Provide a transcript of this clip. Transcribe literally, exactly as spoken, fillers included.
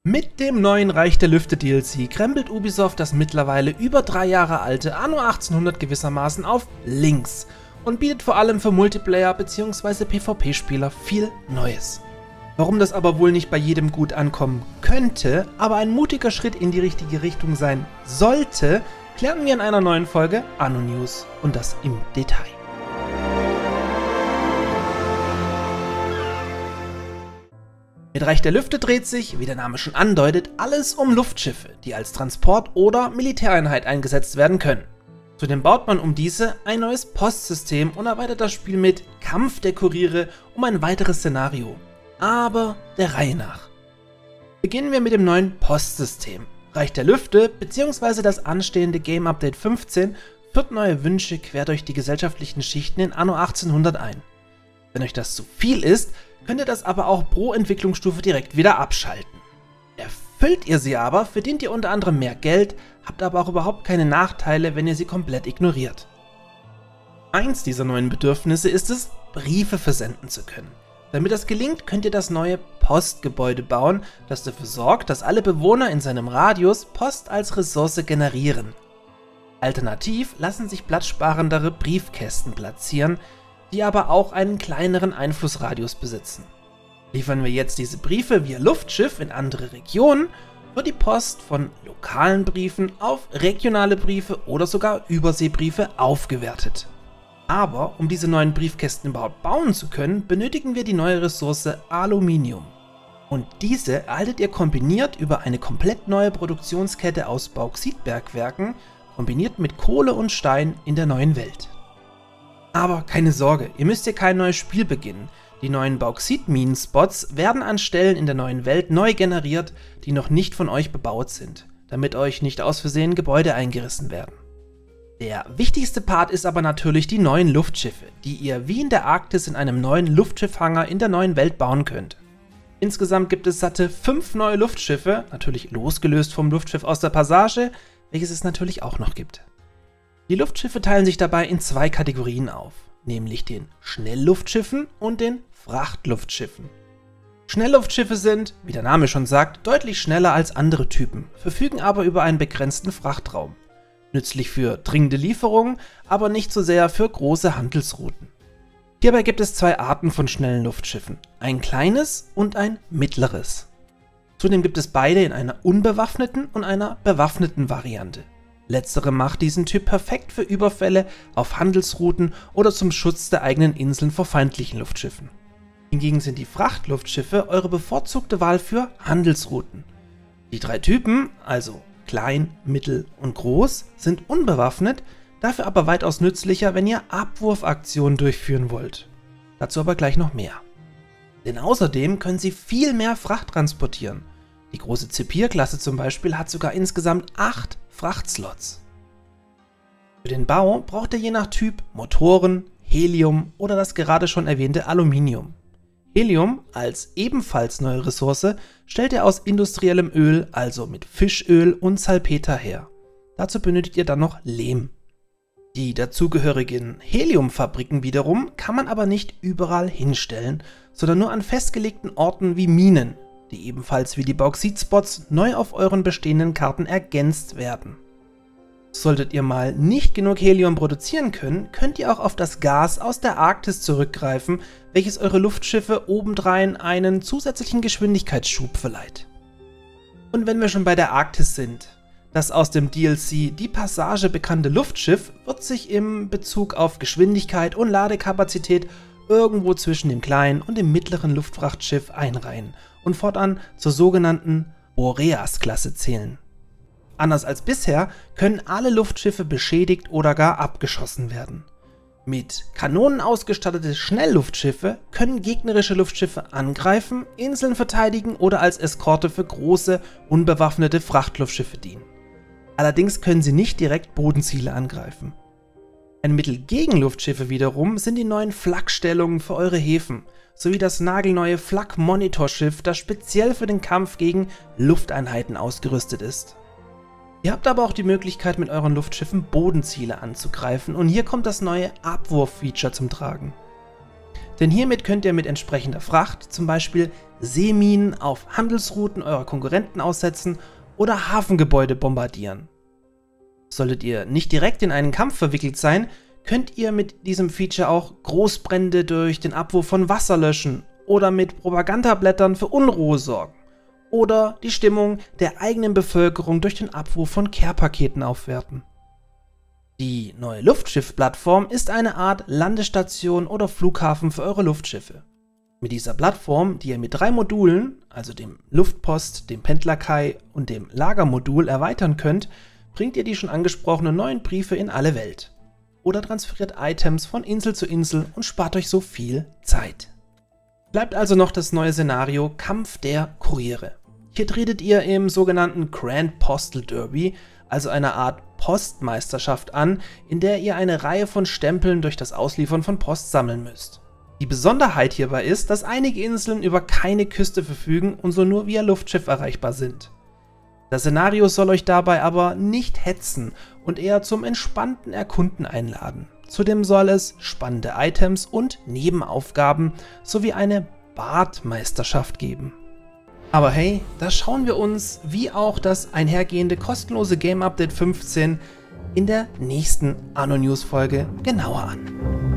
Mit dem neuen Reich der Lüfte D L C krempelt Ubisoft das mittlerweile über drei Jahre alte Anno achtzehnhundert gewissermaßen auf links und bietet vor allem für Multiplayer- bzw. PvP-Spieler viel Neues. Warum das aber wohl nicht bei jedem gut ankommen könnte, aber ein mutiger Schritt in die richtige Richtung sein sollte, klären wir in einer neuen Folge Anno News und das im Detail. Mit Reich der Lüfte dreht sich, wie der Name schon andeutet, alles um Luftschiffe, die als Transport- oder Militäreinheit eingesetzt werden können. Zudem baut man um diese ein neues Postsystem und erweitert das Spiel mit Kampf der Kuriere um ein weiteres Szenario. Aber der Reihe nach. Beginnen wir mit dem neuen Postsystem. Reich der Lüfte bzw. das anstehende Game Update fünfzehn führt neue Wünsche quer durch die gesellschaftlichen Schichten in Anno achtzehnhundert ein. Wenn euch das zu viel ist, könnt ihr das aber auch pro Entwicklungsstufe direkt wieder abschalten. Erfüllt ihr sie aber, verdient ihr unter anderem mehr Geld, habt aber auch überhaupt keine Nachteile, wenn ihr sie komplett ignoriert. Eins dieser neuen Bedürfnisse ist es, Briefe versenden zu können. Damit das gelingt, könnt ihr das neue Postgebäude bauen, das dafür sorgt, dass alle Bewohner in seinem Radius Post als Ressource generieren. Alternativ lassen sich platzsparendere Briefkästen platzieren, die aber auch einen kleineren Einflussradius besitzen. Liefern wir jetzt diese Briefe via Luftschiff in andere Regionen, wird die Post von lokalen Briefen auf regionale Briefe oder sogar Überseebriefe aufgewertet. Aber um diese neuen Briefkästen überhaupt bauen zu können, benötigen wir die neue Ressource Aluminium. Und diese erhaltet ihr kombiniert über eine komplett neue Produktionskette aus Bauxitbergwerken, kombiniert mit Kohle und Stein in der neuen Welt. Aber keine Sorge, ihr müsst hier kein neues Spiel beginnen. Die neuen Bauxitminen-Spots werden an Stellen in der neuen Welt neu generiert, die noch nicht von euch bebaut sind, damit euch nicht aus Versehen Gebäude eingerissen werden. Der wichtigste Part ist aber natürlich die neuen Luftschiffe, die ihr wie in der Arktis in einem neuen Luftschiffhanger in der neuen Welt bauen könnt. Insgesamt gibt es satte fünf neue Luftschiffe, natürlich losgelöst vom Luftschiff aus der Passage, welches es natürlich auch noch gibt. Die Luftschiffe teilen sich dabei in zwei Kategorien auf, nämlich den Schnellluftschiffen und den Frachtluftschiffen. Schnellluftschiffe sind, wie der Name schon sagt, deutlich schneller als andere Typen, verfügen aber über einen begrenzten Frachtraum. Nützlich für dringende Lieferungen, aber nicht so sehr für große Handelsrouten. Hierbei gibt es zwei Arten von schnellen Luftschiffen, ein kleines und ein mittleres. Zudem gibt es beide in einer unbewaffneten und einer bewaffneten Variante. Letztere macht diesen Typ perfekt für Überfälle auf Handelsrouten oder zum Schutz der eigenen Inseln vor feindlichen Luftschiffen. Hingegen sind die Frachtluftschiffe eure bevorzugte Wahl für Handelsrouten. Die drei Typen, also klein, mittel und groß, sind unbewaffnet, dafür aber weitaus nützlicher, wenn ihr Abwurfaktionen durchführen wollt. Dazu aber gleich noch mehr. Denn außerdem können sie viel mehr Fracht transportieren. Die große Zephyr-Klasse zum Beispiel hat sogar insgesamt acht Frachtslots. Für den Bau braucht ihr je nach Typ Motoren, Helium oder das gerade schon erwähnte Aluminium. Helium als ebenfalls neue Ressource stellt ihr aus industriellem Öl, also mit Fischöl und Salpeter her. Dazu benötigt ihr dann noch Lehm. Die dazugehörigen Heliumfabriken wiederum kann man aber nicht überall hinstellen, sondern nur an festgelegten Orten wie Minen, die ebenfalls wie die Bauxitspots neu auf euren bestehenden Karten ergänzt werden. Solltet ihr mal nicht genug Helium produzieren können, könnt ihr auch auf das Gas aus der Arktis zurückgreifen, welches eure Luftschiffe obendrein einen zusätzlichen Geschwindigkeitsschub verleiht. Und wenn wir schon bei der Arktis sind, das aus dem D L C Die Passage bekannte Luftschiff wird sich im Bezug auf Geschwindigkeit und Ladekapazität irgendwo zwischen dem kleinen und dem mittleren Luftfrachtschiff einreihen und fortan zur sogenannten Boreas-Klasse zählen. Anders als bisher können alle Luftschiffe beschädigt oder gar abgeschossen werden. Mit Kanonen ausgestattete Schnellluftschiffe können gegnerische Luftschiffe angreifen, Inseln verteidigen oder als Eskorte für große, unbewaffnete Frachtluftschiffe dienen. Allerdings können sie nicht direkt Bodenziele angreifen. Ein Mittel gegen Luftschiffe wiederum sind die neuen Flakstellungen für eure Häfen, sowie das nagelneue Flak-Monitorschiff, das speziell für den Kampf gegen Lufteinheiten ausgerüstet ist. Ihr habt aber auch die Möglichkeit, mit euren Luftschiffen Bodenziele anzugreifen und hier kommt das neue Abwurf-Feature zum Tragen. Denn hiermit könnt ihr mit entsprechender Fracht zum Beispiel Seeminen auf Handelsrouten eurer Konkurrenten aussetzen oder Hafengebäude bombardieren. Solltet ihr nicht direkt in einen Kampf verwickelt sein, könnt ihr mit diesem Feature auch Großbrände durch den Abwurf von Wasser löschen oder mit Propagandablättern für Unruhe sorgen oder die Stimmung der eigenen Bevölkerung durch den Abwurf von Care-Paketen aufwerten. Die neue Luftschiff-Plattform ist eine Art Landestation oder Flughafen für eure Luftschiffe. Mit dieser Plattform, die ihr mit drei Modulen, also dem Luftpost, dem Pendlerkai und dem Lagermodul erweitern könnt, bringt ihr die schon angesprochenen neuen Briefe in alle Welt. Oder transferiert Items von Insel zu Insel und spart euch so viel Zeit. Bleibt also noch das neue Szenario Kampf der Kuriere. Hier tretet ihr im sogenannten Grand Postal Derby, also einer Art Postmeisterschaft an, in der ihr eine Reihe von Stempeln durch das Ausliefern von Post sammeln müsst. Die Besonderheit hierbei ist, dass einige Inseln über keine Küste verfügen und so nur via Luftschiff erreichbar sind. Das Szenario soll euch dabei aber nicht hetzen und eher zum entspannten Erkunden einladen. Zudem soll es spannende Items und Nebenaufgaben sowie eine Badmeisterschaft geben. Aber hey, da schauen wir uns, wie auch das einhergehende kostenlose Game Update fünfzehn in der nächsten Anno News Folge genauer an.